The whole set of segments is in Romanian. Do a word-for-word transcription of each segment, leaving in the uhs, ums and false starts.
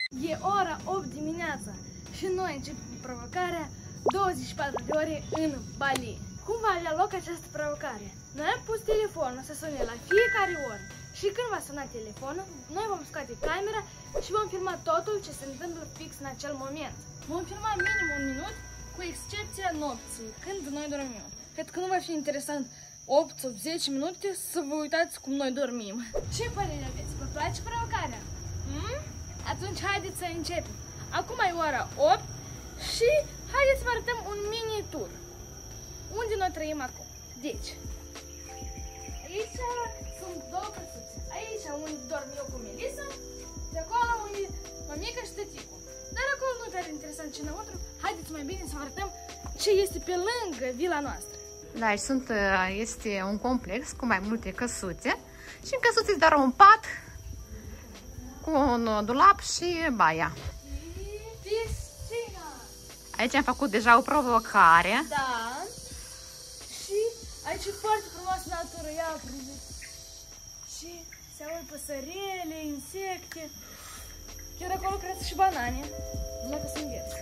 E ora opt dimineața și noi începem provocarea douăzeci și patru de ore în Bali. Cum va avea loc această provocare? Noi am pus telefonul să sune la fiecare oră și când va suna telefonul, noi vom scoate camera și vom filma totul ce se întâmplă fix în acel moment. Vom filma minim un minut, cu excepția nopții, când noi dormim. Cred că nu va fi interesant opt sau zece minute să vă uitați cum noi dormim. Ce părere aveți? Vă place provocarea? Hmm? Atunci haideți să începem. Acum e ora opt și haideți să vă arătăm un mini-tur. Unde noi trăim acum? Deci, aici sunt două căsuțe. Aici unde dorm eu cu Melissa, de acolo unde mămica și tăticul. Dar acolo nu e tare interesant ce înăuntru. Haideți mai bine să vă arătăm ce este pe lângă vila noastră. Da, și sunt, este un complex cu mai multe căsuțe și în căsuțe doar un pat cu un dulap și baia. Piscina! Aici am făcut deja o provocare. Da. Și aici e foarte frumoasă natură, ia priviți. Și se aud păsărele, insecte. Chiar acolo cresc și banane, numai că sunt verzi.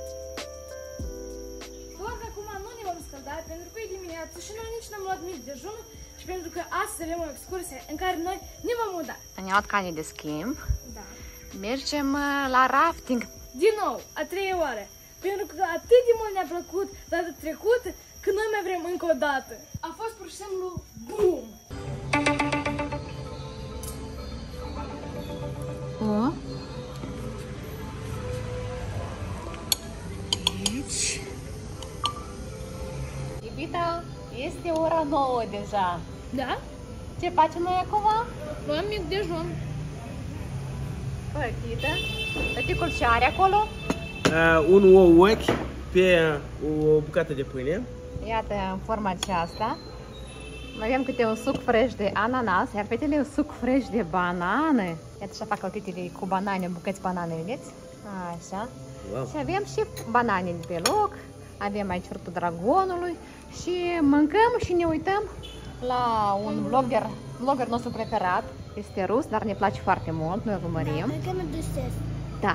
Doar că acum nu ne vom scălda pentru că e dimineață și noi nici n-am luat mic dejun și pentru că astăzi avem o excursie în care noi ne vom muda. Am luat canii de schimb. Da. Mergem la rafting. Din nou, a treia oară. Pentru că atât de mult ne-a plăcut data trecută că noi mai vrem încă o dată. A fost pur și simplu BOOM! O. Aici. Iubita, este ora nouă deja. Da? Ce facem noi acum? Luăm mic dejun. Părtită. Tăticul ce are acolo? Uh, un ou ochi pe o bucată de pâine. Iată, în forma aceasta. Mai avem câte un suc fresh de ananas, iar fetele un suc fresh de banane. Iată așa fac căltitele cu banane, bucăți banane, vedeți? Așa. Wow. Și avem și banane pe loc. Avem aici fructul dragonului. Și mâncăm și ne uităm la un vlogger, vlogger nostru preferat. Este rus, dar ne place foarte mult, noi îl urmărim. Da.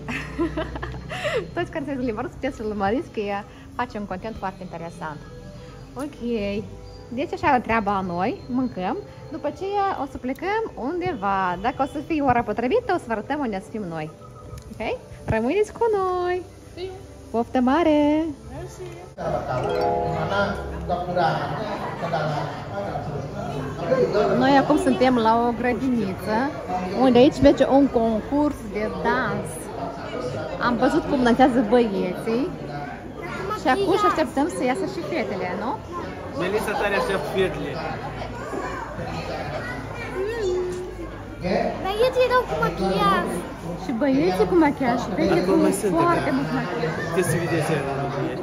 Toți care se limba rusă puteți să-l urmăriți, că ea face un content foarte interesant. Ok. Deci așa e treaba a noi, mâncăm. După aceea o să plecăm undeva. Dacă o să fie ora potrivită, o să vă arătăm unde să fim noi. Ok? Rămâneți cu noi! Poftă mare! Noi acum suntem la o grădiniță, unde aici merge un concurs de dans. Am văzut cum dansează băieții și acum și așteptăm să iasă și fetele, nu? Melissa tare aștept fetele. Băieții erau cu machiaj. Și băieții cu machiaj și fetele cu foarte mult machiaj. Ce se vedeți aia la băieți?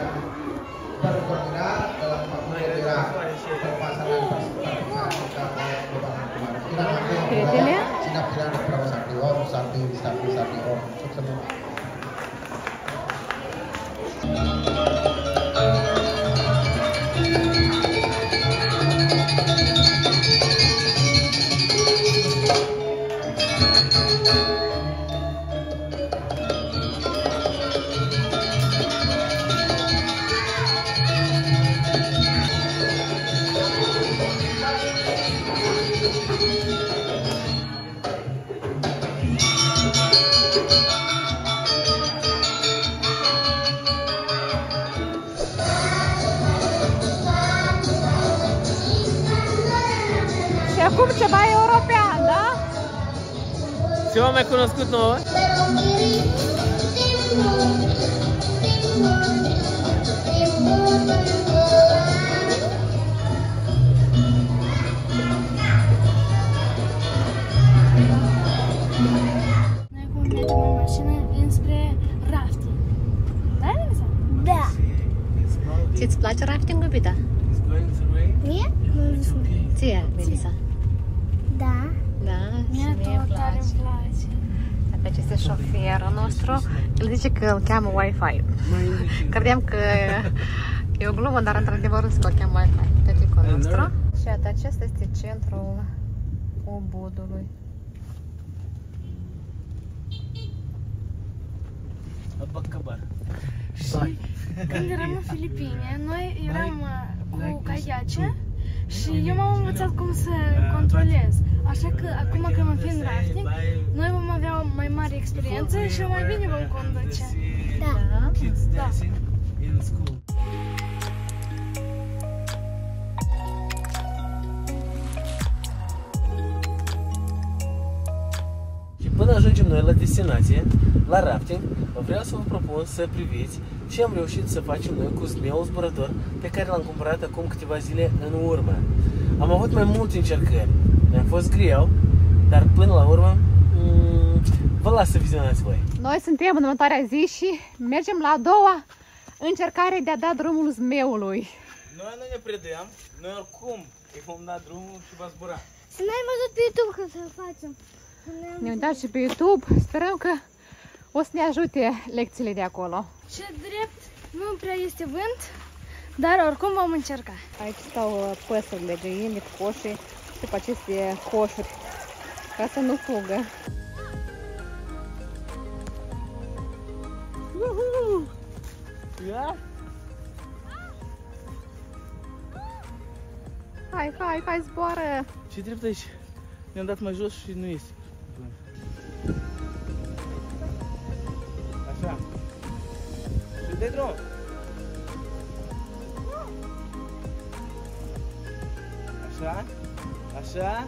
Fetele? Acum ceva european, da? Ceva mai cunoscut nouă? Noi acum mergem în mașină înspre rafting. Da, Melissa? Da! Ți-ți place rafting-ul, Bita? Mie? Ție, Melissa? Da. Da, Mie tot tare îmi place. Deci este șoferul nostru. El zice că îl cheamă Wi-Fi. Credeam că e o glumă, dar într-adevăr îl cheamă Wi-Fi. Tăticul nostru. Și iată, acesta este centrul Ubudului. Bacabar. Și când eram în Filipine, noi eram uh, cu caiace și eu m-am învățat cum să controlez. Așa că acum când mă fi în rafting, noi vom avea o mai mare experiență și mai bine vom conduce. Da. Da. Și până ajungem noi la destinație, la rafting, vreau să vă propun să priviți ce am reușit să facem noi cu zmeul zburător pe care l-am cumpărat acum câteva zile în urmă. Am avut mai multe încercări, mi-a fost greu, dar până la urmă vă las să vizionați voi. Noi suntem în următoarea zi și mergem la a doua încercare de a da drumul zmeului. Noi nu ne predăm, noi oricum îi vom da drumul și va zbura. Să ne-ai văzut pe YouTube când să-l facem. Ne uitați și pe YouTube, sperăm că o să ne ajute lecțiile de acolo. Ce drept, nu prea este vânt, dar oricum vom încerca. Aici stau păsările, găini, coșii și pe aceste coșuri, ca să nu fugă. Ia? Hai, hai, hai, zboară! Ce drept aici? Ne-am dat mai jos și nu este. Așa. Și de drum. Așa. Așa.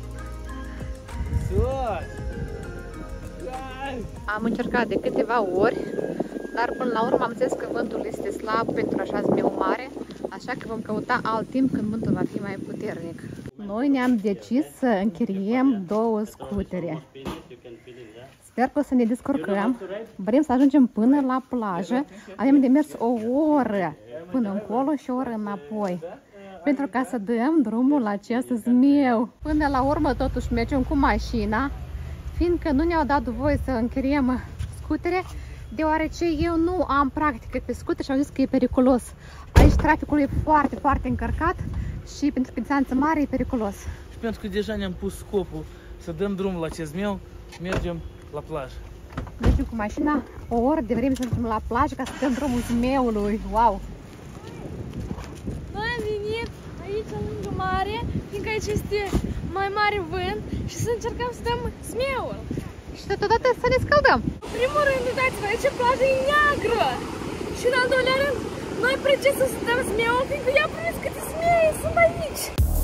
Sus. Hai. Am încercat de câteva ori, dar până la urmă am zis că vântul este slab pentru așa zmeu mare, așa că vom căuta alt timp când vântul va fi mai puternic. Noi ne-am decis să închiriem două scutere. Sper că o să ne descurcăm. Vrem să ajungem până la plajă. Avem de mers o oră până încolo și o oră înapoi, pentru ca să dăm drumul la acest zmeu. Până la urmă totuși mergem cu mașina, fiindcă nu ne-au dat voie să închiriem scutere, deoarece eu nu am practică pe scutere și au zis că e periculos. Aici traficul e foarte, foarte încărcat și pentru că distanță mare e periculos. Și pentru că deja ne-am pus scopul să dăm drumul la acest zmeu, mergem la plajă. Mergem cu mașina o oră de vreme să mergem la plajă ca să dăm drumul zmeului. Wow! Noi am venit aici lângă mare, fiindcă aici este mai mare vânt și să încercăm să dăm zmeul. Și totodată să ne scăldăm. În primul rând, uitați-vă, aici plaja e neagră. Și în al doilea rând, noi precisă să dăm zmeul, fiindcă ia prins câte zmei sunt aici.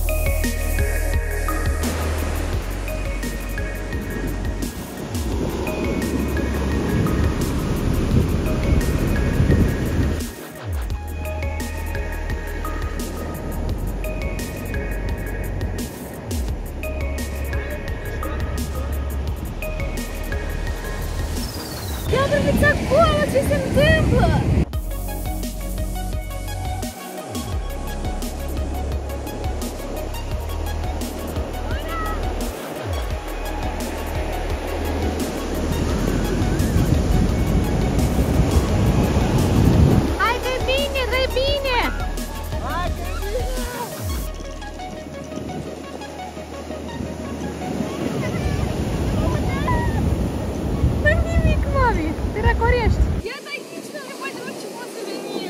Ia priviți acolo ce se întâmplă! Hai, de bine, de bine! Hai, că e bine! Nu nimic, mami, te răcorești. Iată aici, nu ne mai deloc ce pot să venim.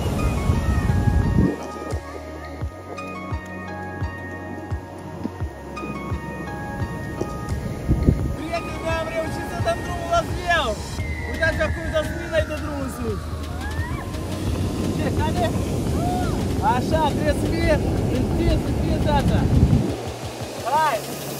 Prieteni, noi am reușit să dăm drumul la zmeu! Uitați acum, dar mâna-i dă drumul în sus! Ce, cade? Așa, trebuie să fie întins, întins asta! Hai!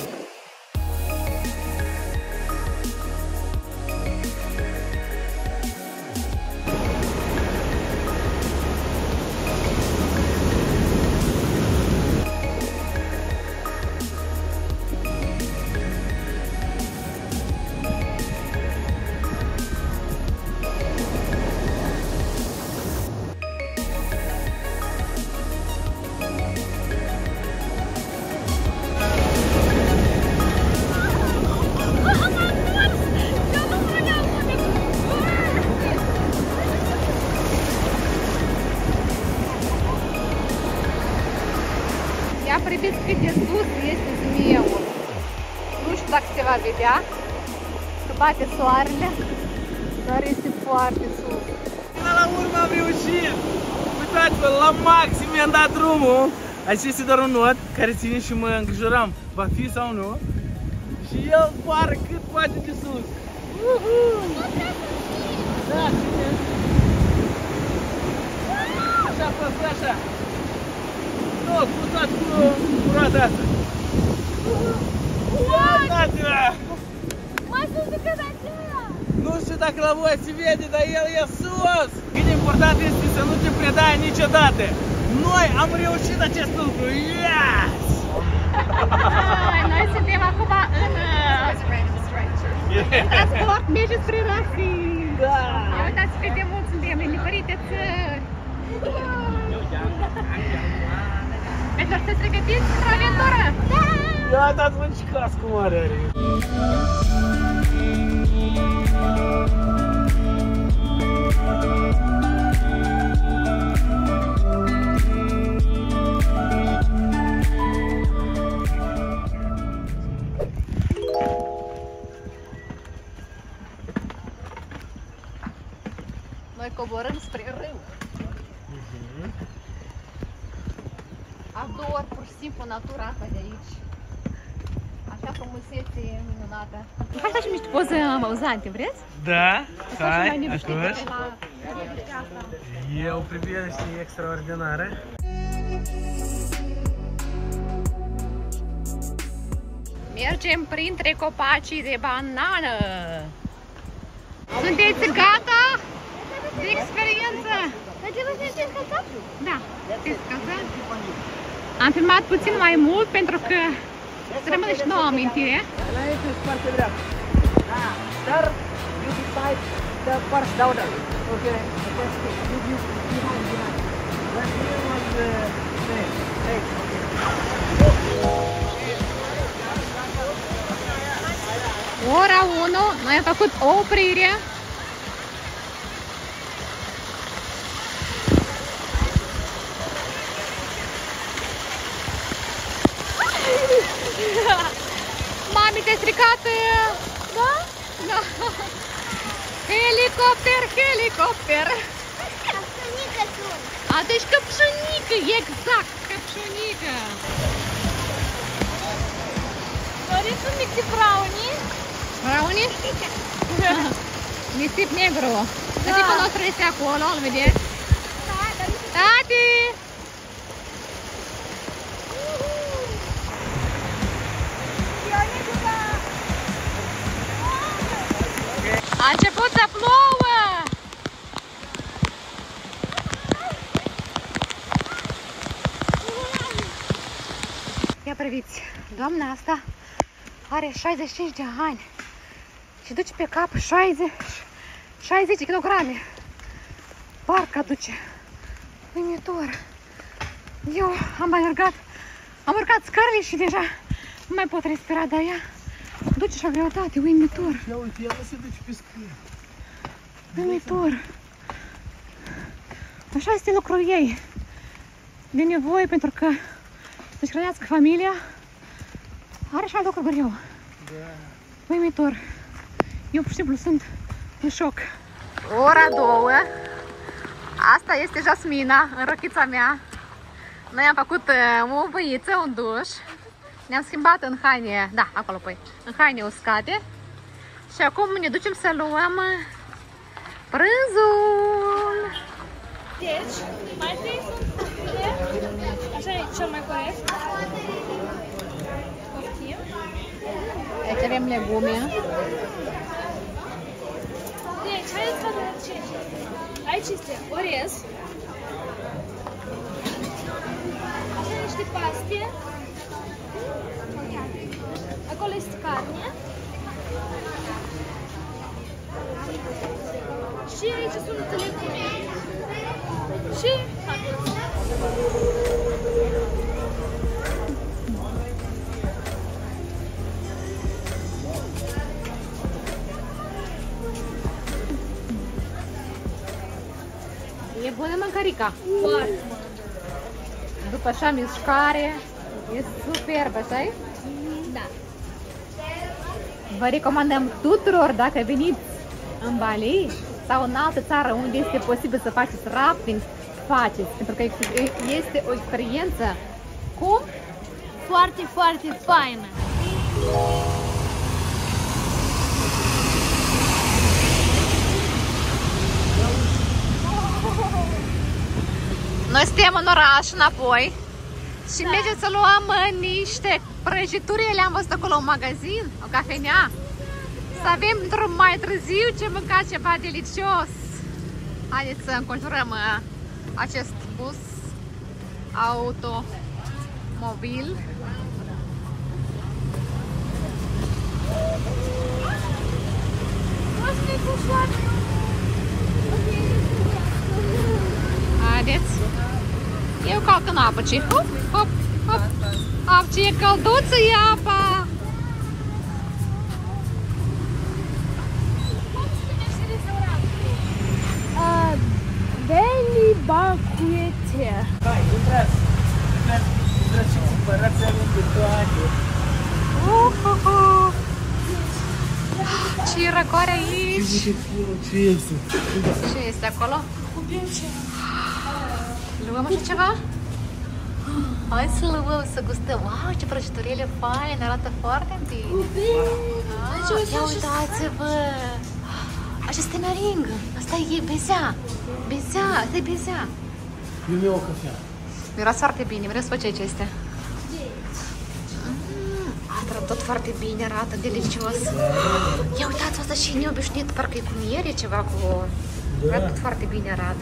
Ia priviți cât de sus este zmeul. Nu știu dacă se va vedea, că bate soarele, dar este foarte sus. Până la urmă am reușit! Uitați-vă, la maxim mi-am dat drumul. Aici este doar un nod care ține și mă îngrijoram, va fi sau nu. Și el zboară cât poate de sus. Uhu! Da, ține. Așa, prost, așa. Nu, cu tot cu, cu roada asta. Uitați-vă! Mai sus decât aceea! Nu știu dacă la voi se vede, dar el e sus! Cât de important este să nu te predai niciodată! Noi am reușit acest lucru! Yes! Noi suntem acum în transport, merge spre Rafting! Da! Uitați cât de mult suntem în diferite țări! Pentru să se pregătiți pentru aventură! Da! Ia dați-mă ce cască mare are! Noi coborâm spre râu. Ador pur și simplu natura asta de aici. Așa frumusețe minunată. Hai să facem niște poze amuzante, vreți? Da, Hai, hai, atunci. la... E o privire extraordinară. Mergem printre copacii de banană. Sunteți gata de experiență? Da, sunteți gata? Am filmat puțin mai mult pentru că să rămâne și nouă amintire. Înainte și partea dreaptă. Da, dar you decide the first downer. Okay, okay, you you behind behind. When you was the thing, hey, Ora unu, noi am făcut o oprire. Mami, te-ai stricat? Da? Da. Helicopter, helicopter. Căpșunică sunt. Atunci căpșunică, exact, căpșunică. Doriți un mic de brownie? Brownie? Nisip negru. Nisipul nostru este acolo, îl vedeți? Da, dar Tati! A început să plouă! Ia priviți, doamna asta are șaizeci și cinci de ani și duce pe cap șaizeci, șaizeci de kilograme. Parcă duce. Uimitor. Eu am alergat, am urcat scările și deja nu mai pot respira, dar ea duce și o greutate, uimitor. ia uite, ea nu se duce pe scări. Uimitor. Așa este lucrul ei. De nevoie pentru că să-și hrănească familia. Are și alt lucru greu. Da. Uimitor. Eu pur și simplu sunt în șoc. Ora două. Asta este Jasmina, în rochița mea. Noi am făcut uh, o băiță, un duș. Ne-am schimbat în haine, da, acolo păi, în haine uscate. Și acum ne ducem să luăm prânzul. deci, mai întâi sunt fructele. Așa e cel mai corect. Poftim. Aici avem legume. Deci, haideți să vedem ce este. Aici este orez. Așa niște paste. Acolo este carne. Și aici sunt legume. Și haideți. E bună mâncărica. Foarte. După așa mișcare, e superb, așa-i? Da. Vă recomandăm tuturor, dacă veniți în Bali, sau în altă țară unde este posibil să faceți rafting, faceți, pentru că este o experiență cum? Foarte, foarte faină. Noi suntem în oraș înapoi și da. Mergem să luăm niște prăjituri, le-am văzut acolo în magazin, o cafenea. Să avem drum mai târziu ce mânca ceva delicios. Haideți să înconjurăm acest bus automobil. Haideți! Eu calc în apă, ce? Hop, hop, hop! Ap, ce e călduță e apa! Beli Bacuete. Hai, intrați! Intrați și cumpărați aminte toate! Uhuhu! Ce răcoare aici! Ce este? Ce este acolo? Luăm așa ceva? Hai să luăm, să gustăm. Wow, ce prăjiturele faine, arată foarte bine. Ah, ia uitați-vă! Așa este naringă. Asta e bezea. Bezea, asta e bezea. Eu mi-au o cafea. Miroase foarte bine, vreau să fac ce este. Mm, arată tot foarte bine, arată delicios. Ia uitați, asta și neobișnuit, parcă e cu miere ceva cu... Arată foarte bine, arată.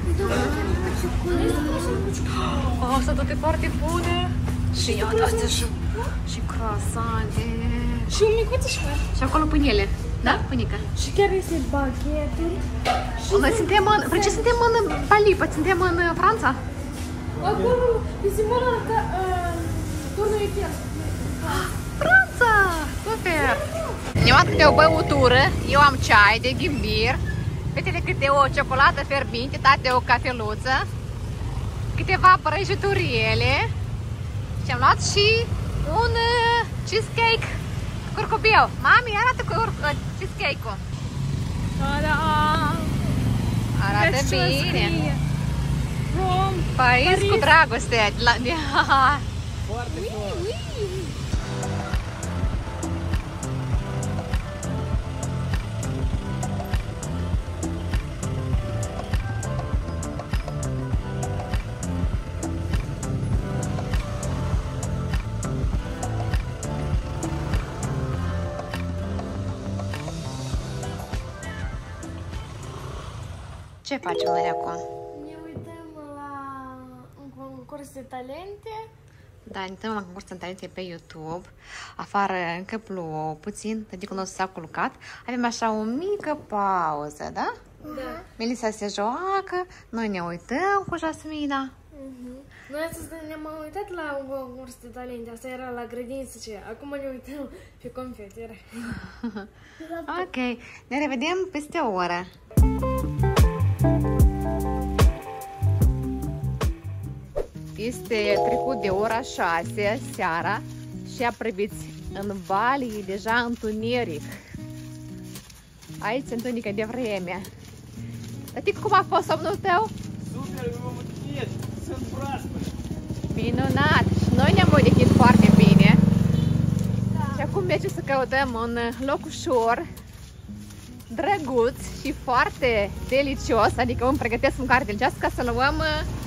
Oh, asta tot e foarte bune. Și ia uitați și, și croissante. Și un micuț și mai. Și acolo pâinele. Da, pâinică. Și chiar este bagheturi. Noi suntem în... Vrei ce suntem în Bali? Păi suntem în Franța? Acolo, pe Simona, turnul Eiffel. Franța! Super! Ne-am luat câte o băutură, eu am ceai de ghimbir, fetele câte o ciocolată fierbinte, tate o cafeluță, câteva prăjituriele și am luat și un uh, cheesecake curcubiu. Mami, arată cu uh, cheesecake-ul. Ta-da! Arată Vezi ce bine. scrie? From Paris, Paris cu dragoste. La... Foarte frumos. Ce facem noi acum? Ne uităm la un concurs de talente. Da, ne uităm la concurs de talente pe YouTube. Afară încă plouă puțin, tăticul nostru s-a culcat. Avem așa o mică pauză, da? Da. Melissa se joacă, noi ne uităm cu Jasmina. Uh-huh. Noi astăzi ne-am uitat la un concurs de talente. Asta era la grădiniță ce. Acum ne uităm pe confetiere. Ok, ne revedem peste o oră. Este trecut de ora șase seara și a priviți în Bali, e deja întuneric. Aici se întunecă de vreme. Tătic, cum a fost somnul tău? Super, eu m-am odihnit, sunt proaspăt. Minunat! Și noi ne-am odihnit foarte bine. Da. Și acum mergem să căutăm un loc ușor, drăguț și foarte delicios, adică îmi pregătesc mâncare delicioasă ca să luăm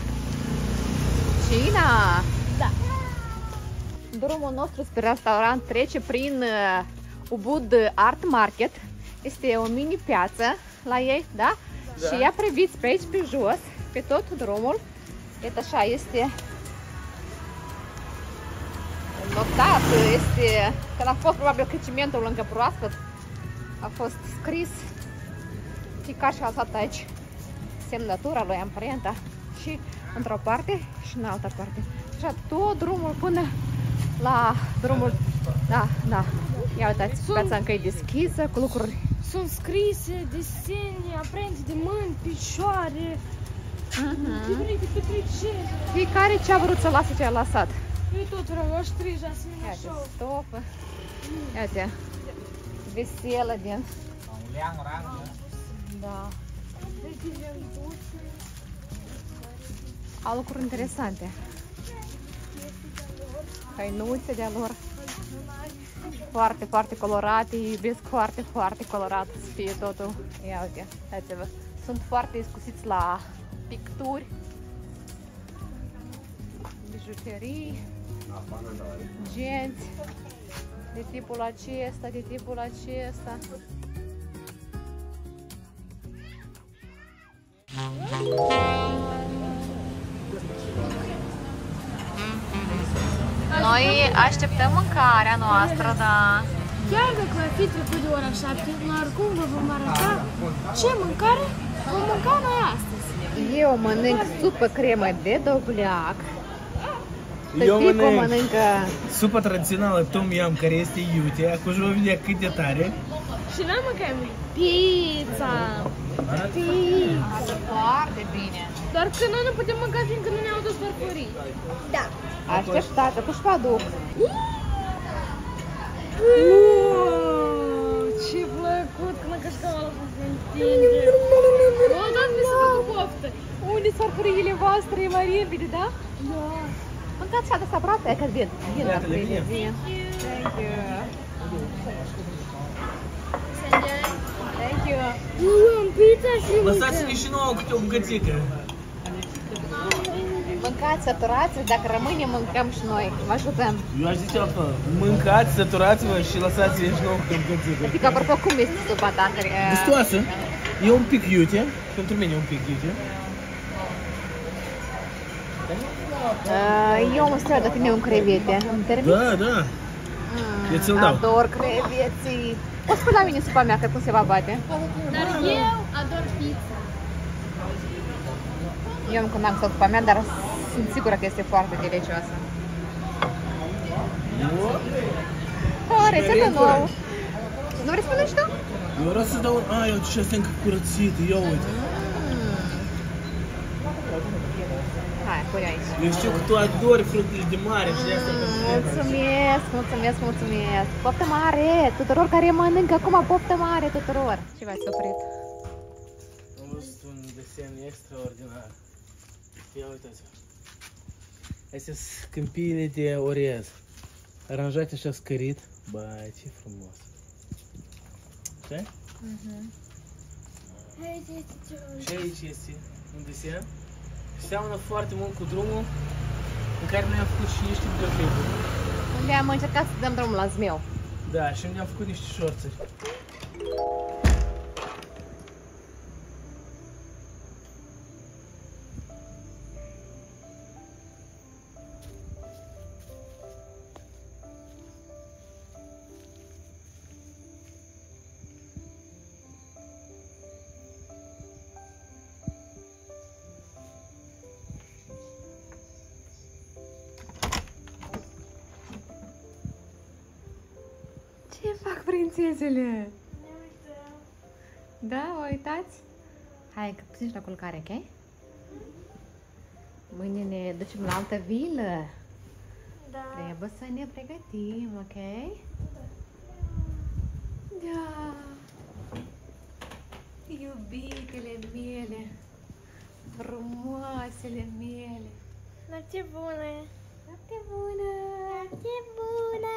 cina. Da. Drumul nostru spre restaurant trece prin uh, Ubud Art Market. Este o mini piață la ei, da? Da. Și ia priviți pe aici, pe jos, pe tot drumul. Iată așa, este notat, este, când a fost probabil că cimentul lângă proaspăt, a fost scris fiecare și a lăsat aici semnătura lui, amprenta și într-o parte și în altă parte. Așa tot drumul până la drumul, da, da. Ia uitați, piața încă e deschisă cu lucruri. Sunt scrise desene, amprente de mâini, picioare, uh-huh. diferite petreceri. Fiecare ce a vrut să lase, ce a lăsat. Eu tot vreau, aș trei Jasmina Iată, show. stofă. Iată, veselă din... Un leang rang, Da. Au lucruri interesante. Hăinuțe de-a lor. Foarte, foarte colorate. Iubesc foarte, foarte colorat să fie totul. Ia uite, uitați-vă. Sunt foarte iscusiți la picturi. Bijuterii. Genți. De tipul acesta, de tipul acesta. Noi așteptăm mâncarea noastră, da. Chiar dacă va fi trecut de ora șapte, noi oricum vă vom arăta ce mâncare vom mânca noi astăzi. Eu mănânc supă cremă de dovleac. Eu Tăticu mănânc mănâncă supa tradițională Tom Yum, care este iute. Acum vă vedea cât de tare. Și noi mâncăm pizza. Pizza. foarte bine. Doar că noi nu putem mânca fiindcă nu ne-au dus farfurii. Da. Aștept tată, cu șpaduc. Ce plăcut când cașcavalul se întinge. O, dar mi se fac poftă. Unde sunt farfuriile voastre, mai repede, da? Da. Mâncați și adăs aproape, că vin. Vin, Iată, le vin. vine. Thank you. Thank you. Luăm pizza și Lăsați-ne și nouă câte o bucățică. Mâncați, săturați, dacă rămâne, mâncăm și noi. Vă ajutăm. Eu aș zice altfel. Mâncați, săturați-vă și lăsați-ne și nouă câte o bucățică. Adică, apropo, cum este supa ta? Gustoasă. E un pic iute. Pentru mine e un pic iute. Eu am strat de tine un crevete. Îmi termin? Da, da. Eu ți-l dau. Ador creveții. Poți spui la mine supa mea, că cum se va bate? Dar eu ador pizza. Eu nu cunosc supa mea, dar sunt sigură că este foarte delicioasă. O rețetă nouă. Nu vrei să mănânci tu? Eu vreau să dau... A, eu ce astea încă curățite, ia uite. Hai, pune aici. Eu știu că tu adori fructele de mare și de asta... Mulțumesc, mulțumesc, mulțumesc. Poftă mare tuturor care mănâncă acum, poftă mare tuturor. Ce v-ați oprit? Am văzut un desen extraordinar. Ia uitați-vă. Astea sunt câmpiile de orez. Aranjate așa scărit. Băi, ce frumos. Ce? Și aici este un desen. Seamănă foarte mult cu drumul în care noi am făcut și niște videoclipuri. Unde am încercat să dăm drumul la zmeu. Da, și unde am făcut niște șorțuri. Ce fac prințesele? Da, vă uitați? Hai, că puțin la culcare, ok? Mâine ne ducem la altă vilă. Da. Trebuie să ne pregătim, ok? Da. Iubitele mele, frumoasele mele. Noapte bună! Noapte bună! Noapte bună!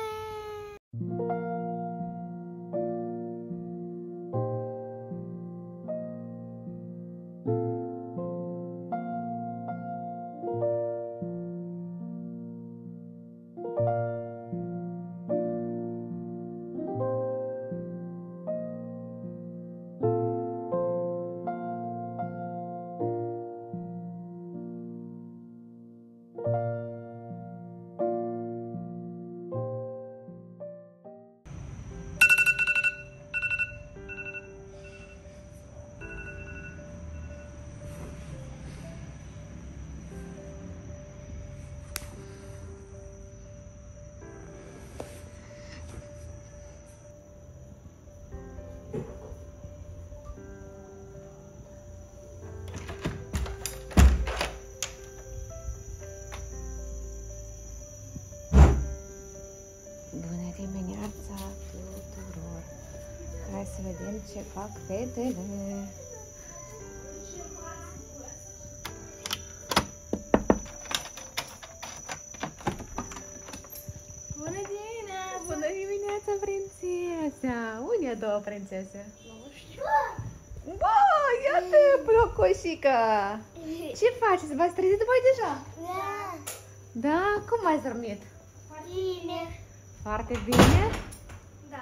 Bună dimineața tuturor! Hai să vedem ce fac fetele. cine două prințese? Nu știu. Wow, iată, Plocoșica! Ce faceți? V-ați trezit voi deja? Da. Da? Cum ați dormit? Bine. Foarte bine? Da.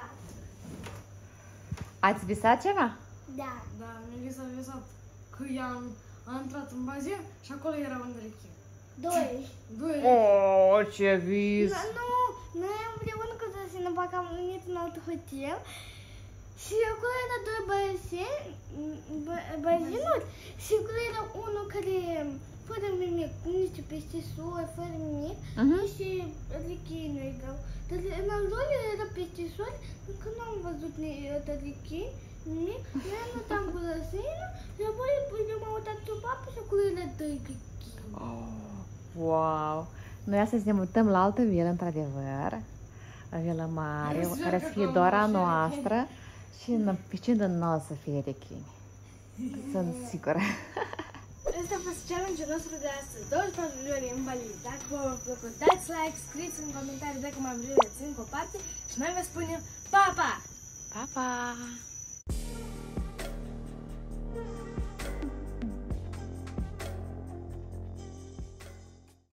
Ați visat ceva? Da. Da, mi-a visat, visat că i-am am intrat în bazin și acolo era un rechi. Doi. Doi. Oh, ce vis! Da, nu, noi împreună cu Zosina am venit în alt hotel și acolo era doi băiețeni, bazinuri și acolo era unul care fără nimic, cu niște pestisori, fără nimic, Mhm. și rechini nu erau. Dar în al doilea era pestisori, încă nu am văzut rechini, nimic, noi am notat cu Zosina și apoi eu m-am uitat sub apă și acolo era doi rechini. Oh, wow! Noi astăzi ne mutăm la altă vilă, într-adevăr. O vilă mare, Sper care că să fie vom doar a fi noastră și în piscină nu o să fie rechini. Sunt sigură. Asta a fost challenge-ul nostru de astăzi, douăzeci și patru de ore în Bali. Dacă v-a plăcut, dați like, scrieți în comentarii dacă m-am vrut să țin pe parte și noi vă spunem pa, pa! Pa, pa!